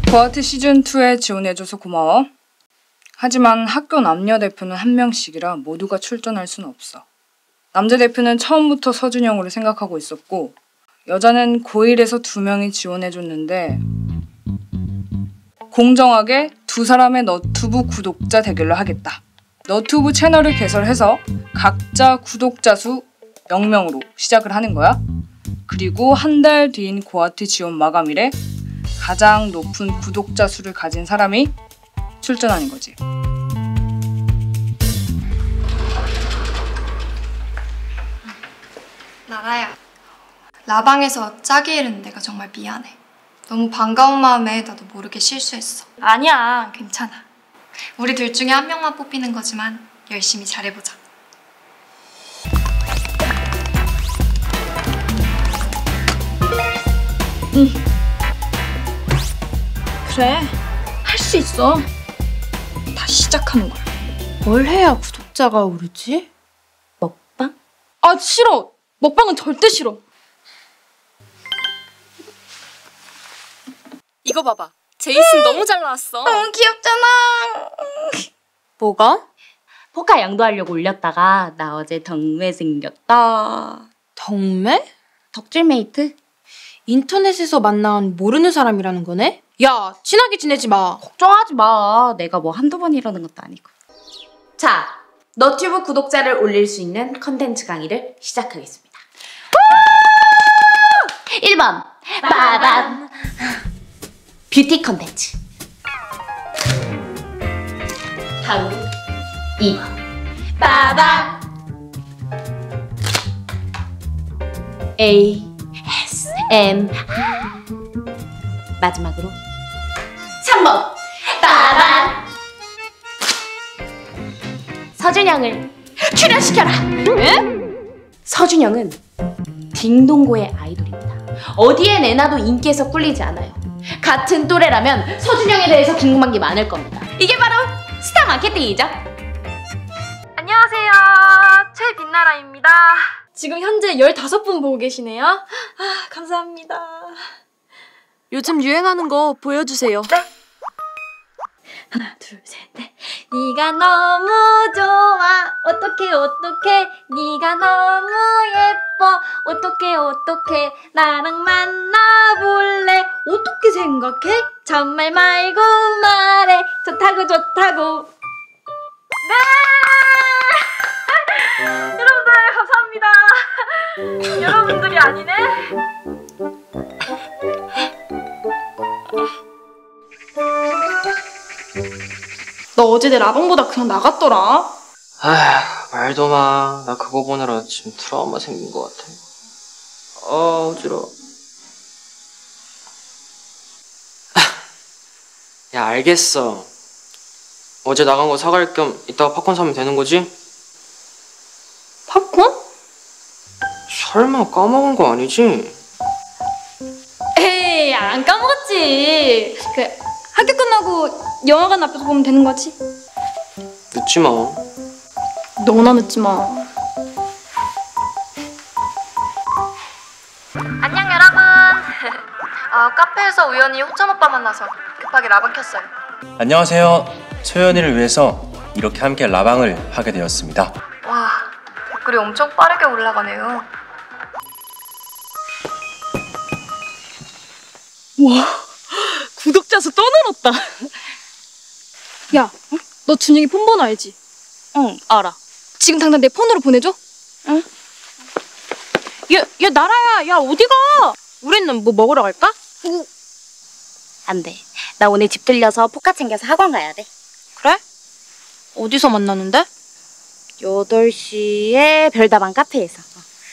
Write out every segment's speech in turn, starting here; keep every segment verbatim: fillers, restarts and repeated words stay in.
고아트 시즌이에 지원해줘서 고마워. 하지만 학교 남녀 대표는 한 명씩이라 모두가 출전할 순 없어. 남자 대표는 처음부터 서준영으로 생각하고 있었고 여자는 고일에서 두 명이 지원해줬는데 공정하게 두 사람의 너튜브 구독자 대결로 하겠다. 너튜브 채널을 개설해서 각자 구독자 수 영 명으로 시작을 하는 거야. 그리고 한 달 뒤인 고아트 지원 마감일에 가장 높은 구독자 수를 가진 사람이 출전하는 거지. 나라야, 라방에서 짜게 이른 내가 정말 미안해. 너무 반가운 마음에 나도 모르게 실수했어. 아니야, 괜찮아. 우리 둘 중에 한 명만 뽑히는 거지만 열심히 잘해보자. 응. 그래, 할 수 있어. 다시 시작하는 거야. 뭘 해야 구독자가 오르지? 먹방? 아, 싫어. 먹방은 절대 싫어. 이거 봐봐. 제이슨 너무 잘 나왔어. 너무 귀엽잖아. 뭐가? 포카 양도하려고 올렸다가 나 어제 덕매 생겼다. 덕매? 덕질메이트? 인터넷에서 만난 모르는 사람이라는 거네? 야, 친하게 지내지 마. 걱정하지 마. 내가 뭐 한두 번 이러는 것도 아니고. 자, 너튜브 구독자를 올릴 수 있는 컨텐츠 강의를 시작하겠습니다. 일 번 빠밤 뷰티 컨텐츠. 다음 이 번 빠밤 에이 에스 엠 알. 마지막으로 삼 번 빠밤 서준영을 출연시켜라. 에? 서준영은 딩동고의 아이돌입니다. 어디에 내놔도 인기에서 꿀리지 않아요. 같은 또래라면 서준영에 대해서 궁금한 게 많을 겁니다. 이게 바로 스타 마케팅이죠. 안녕하세요. 최빛나라입니다. 지금 현재 열다섯 분 보고 계시네요. 아, 감사합니다. 요즘 유행하는 거 보여주세요. 네. 하나, 둘, 셋, 넷. 네가 너무 좋아. 어떡해 어떡해. 네가 너무 예뻐. 어떡해 어떡해. 나랑 만나볼래. 어떻게 생각해? 정말 말고 말해. 좋다고 좋다고. 네. 여러분들 감사합니다. 여러분들이 아니네. 너 어제 내 라방보다 그냥 나갔더라. 아휴, 말도 마. 나 그거 보느라 지금 트라우마 생긴 것 같아. 아, 어지러워. 야, 알겠어. 어제 나간 거 사갈 겸 이따가 팝콘 사면 되는 거지? 팝콘? 설마 까먹은 거 아니지? 에이, 안 까먹었지. 그 학교 끝나고 영화관 앞에서 보면 되는 거지. 늦지 마. 너나 늦지 마. 안녕 여러분. 아, 카페에서 우연히 호천 오빠 만나서 급하게 라방 켰어요. 안녕하세요. 소연이를 위해서 이렇게 함께 라방을 하게 되었습니다. 와, 댓글이 엄청 빠르게 올라가네요. 와, 구독자 수 또 늘었다. 야, 어? 너 준영이 폰 번호 알지? 응, 알아. 지금 당장 내 폰으로 보내줘. 응? 야, 야 나라야, 야 어디가? 우리는 뭐 먹으러 갈까? 안 돼. 나 오늘 집 들려서 포카 챙겨서 학원 가야 돼. 그래? 어디서 만나는데? 여덟 시에 별다방 카페에서.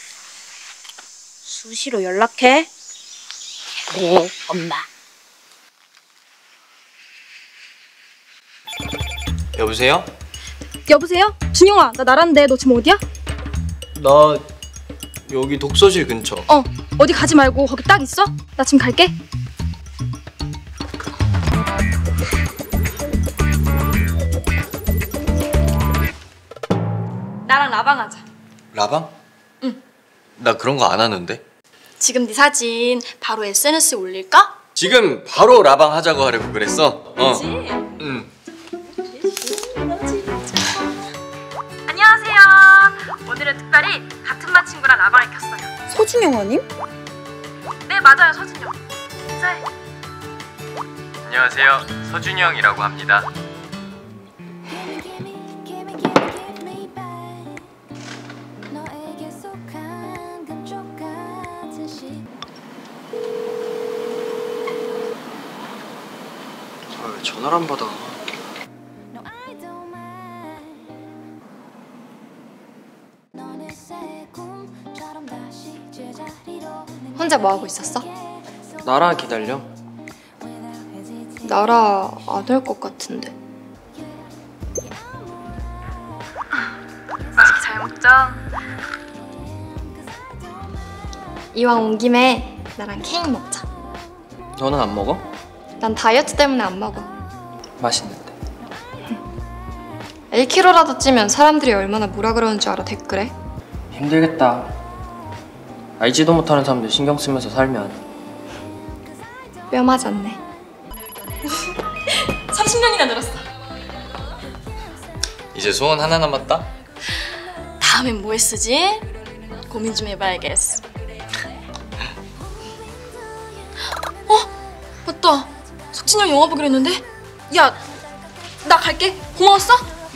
수시로 연락해. 네, 엄마. 여보세요? 여보세요? 준영아, 나 나란데 너 지금 어디야? 나 여기 독서실 근처. 어, 어디 가지 말고 거기 딱 있어. 나 지금 갈게. 나랑 라방 하자. 라방? 응. 나 그런 거 안 하는데. 지금 네 사진 바로 에스엔에스에 올릴까? 지금 바로 라방 하자고 하려고 그랬어. 그치? 어. 응. 안녕하세요. 오늘은 특별히 같은 반 친구랑 라방을 켰어요. 서준영 아님? 네, 맞아요. 서준영. 인사해. 안녕하세요. 서준영이라고 합니다. 아, 왜 전화를 안 받아? 혼자 뭐 하고 있었어? 나라 기다려. 나라 안 할 것 같은데. 맛있게 잘 먹죠? 이왕 온 김에 나랑 케이크 먹자. 너는 안 먹어? 난 다이어트 때문에 안 먹어. 맛있는데. 일 킬로그램라도 찌면 사람들이 얼마나 뭐라 그러는 줄 알아, 댓글에? 힘들겠다. 알지도 못하는 사람들 신경 쓰면서 살면. 뼈 맞았네. 삼십 년이나 늘었어. 이제 소원 하나 남았다. 다음엔 뭐 쓰지? 고민 좀 해봐야겠어. 어? 맞다. 석진이랑 영화 보기로 했는데? 야, 나 갈게. 고마웠어?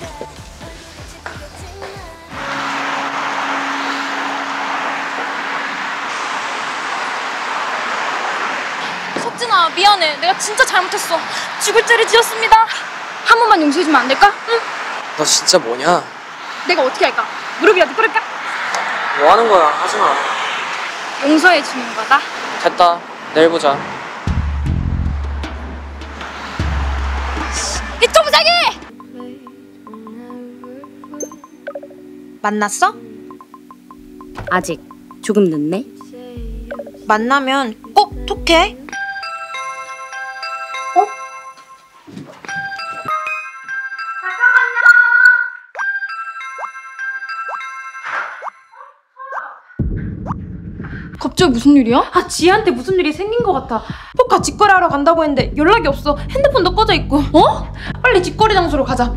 석진아, 미안해. 내가 진짜 잘못했어. 죽을 죄를 지었습니다. 한 번만 용서해주면 안 될까? 응? 너 진짜 뭐냐? 내가 어떻게 할까? 무릎이라도 꿇을까? 뭐 하는 거야? 하지 마. 용서해주는 거다. 됐다. 내일 보자. 이 통장이! 만났어? 아직 조금 늦네. 만나면 꼭 톡해. 갑자기 무슨 일이야? 아, 지혜한테 무슨 일이 생긴 것 같아. 포카 직거래 하러 간다고 했는데 연락이 없어. 핸드폰도 꺼져 있고. 어? 빨리 직거래 장소로 가자.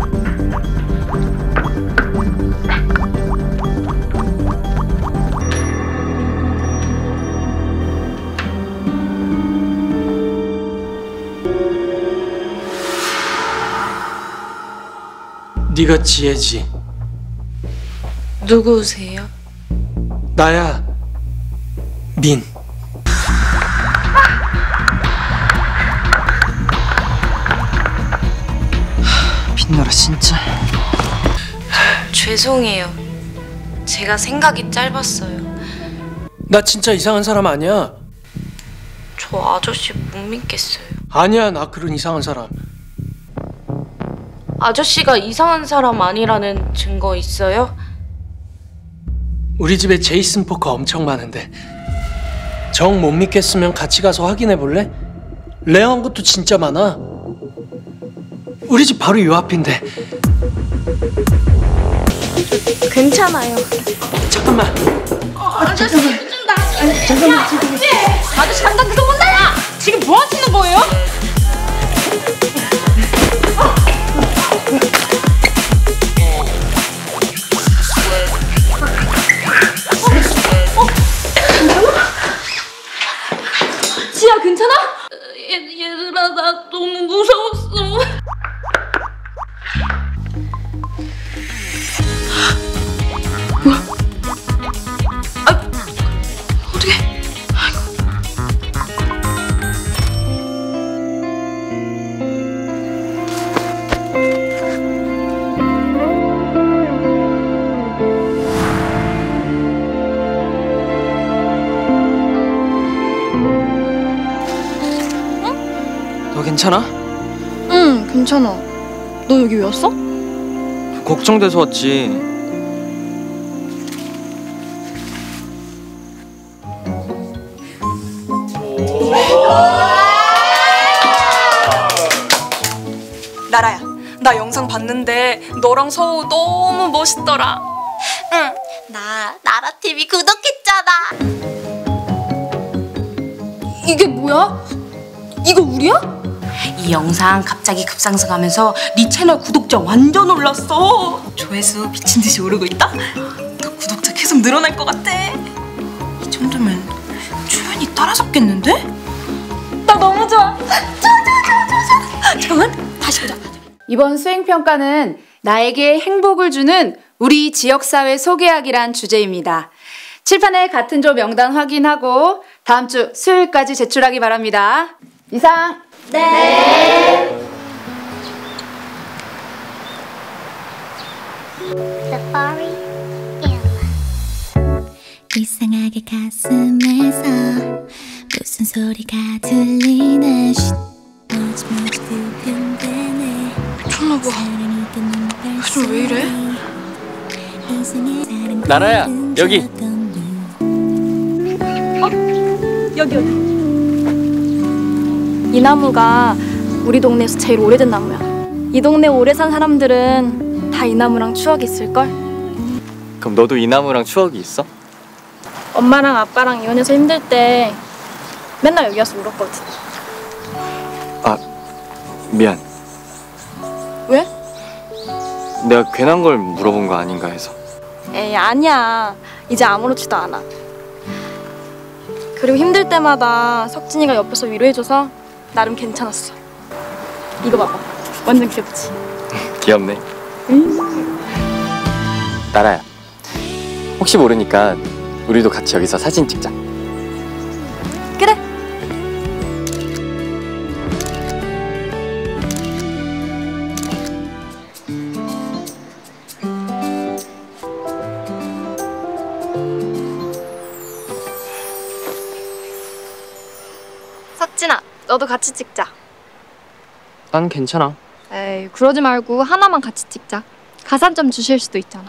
네가 지혜지? 누구세요? 나야. 민. 빛나라 진짜. 죄송해요. 제가 생각이 짧았어요. 나 진짜 이상한 사람 아니야. 저 아저씨 못 믿겠어요. 아니야, 나 그런 이상한 사람. 아저씨가 이상한 사람 아니라는 증거 있어요? 우리 집에 제이슨 포커 엄청 많은데 정 못 믿겠으면 같이 가서 확인해 볼래? 레어한 것도 진짜 많아. 우리 집 바로 요 앞인데. 괜찮아요. 잠깐만. 아저씨 늦는다. 아니, 잠깐만. 지금. 아저씨 당장 그거 못 나야. 지금 뭐 하시는 거예요? 지아, 괜찮아? 얘, 얘들아, 나 너무 무서웠어. 뭐야? 아, 어떡해. 너 괜찮아? 응, 괜찮아. 너 여기 왜 왔어? 걱정돼서 왔지. 나라야, 나 영상 봤는데 너랑 서우 너무 멋있더라. 응, 나 나라티비 구독했잖아. 이게 뭐야? 이거 우리야? 이 영상 갑자기 급상승하면서 네 채널 구독자 완전 올랐어. 조회수 미친 듯이 오르고 있다? 너 구독자 계속 늘어날 것 같아. 이 정도면 초연이 따라잡겠는데? 나 너무 좋아. 좋아 좋아 좋아 좋아. 잠깐만 다시 보자. 이번 수행평가는 나에게 행복을 주는 우리 지역사회 소개하기란 주제입니다. 칠판에 같은 조 명단 확인하고 다음 주 수요일까지 제출하기 바랍니다. 이상. 네. 이상하게 가슴에서 무슨 소리가 들리나 미쳤나봐. 요즘 왜 이래? 나라야, 여기. 여기 여기. 이 나무가 우리 동네에서 제일 오래된 나무야. 이 동네 오래 산 사람들은 다 이 나무랑 추억이 있을걸? 그럼 너도 이 나무랑 추억이 있어? 엄마랑 아빠랑 이혼해서 힘들 때 맨날 여기 와서 울었거든. 아, 미안. 왜? 내가 괜한 걸 물어본 거 아닌가 해서. 에이 아니야. 이제 아무렇지도 않아. 그리고 힘들 때마다 석진이가 옆에서 위로해줘서 나름 괜찮았어. 이거 봐봐. 완전 귀엽지? 귀엽네. 응? 나라야, 혹시 모르니까 우리도 같이 여기서 사진 찍자. 그래. 석진아, 너도 같이 찍자. 난 괜찮아. 에이, 그러지 말고 하나만 같이 찍자. 가산점 주실 수도 있잖아.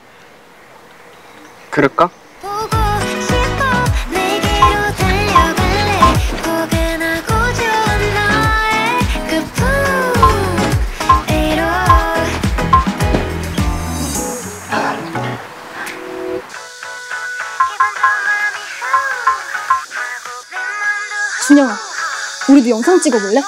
그럴까? 준영아, 우리도 영상 찍어볼래?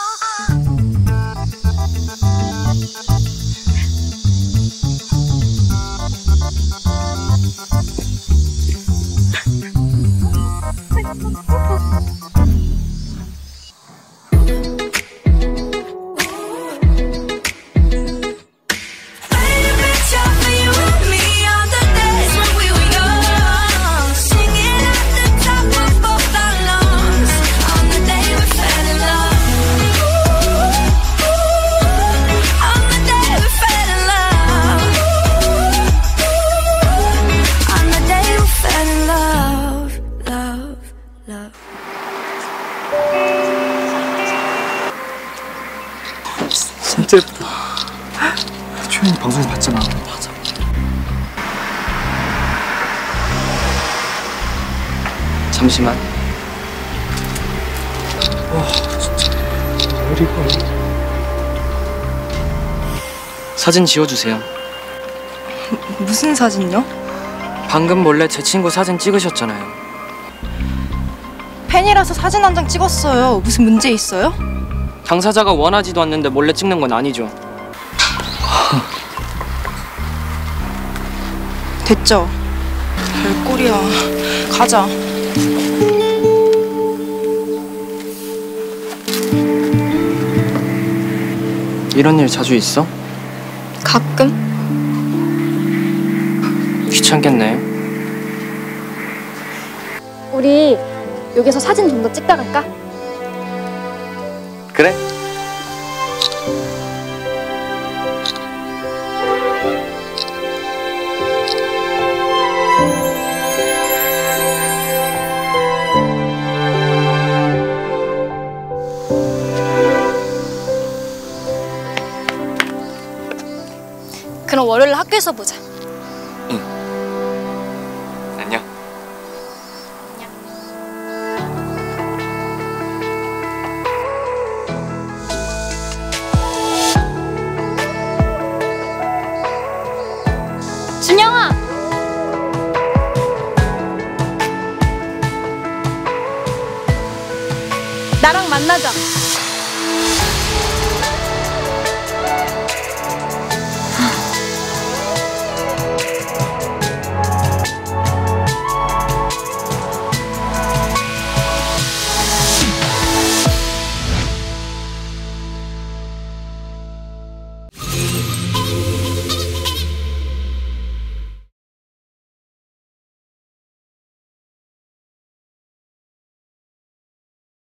진짜 예쁘다. 초연이 방송 봤잖아. 맞아. 잠시만. 와, 진짜 머리가. 사진 지워주세요. 무슨 사진요? 방금 몰래 제 친구 사진 찍으셨잖아요. 팬이라서 사진 한 장 찍었어요. 무슨 문제 있어요? 당사자가 원하지도 않는데 몰래 찍는 건 아니죠. 됐죠? 별꼴이야. 가자. 이런 일 자주 있어? 가끔? 귀찮겠네. 우리 여기서 사진 좀 더 찍다 갈까? 그래? 그럼 월요일 학교에서 보자. 안녕. 준영아! 나랑 만나자.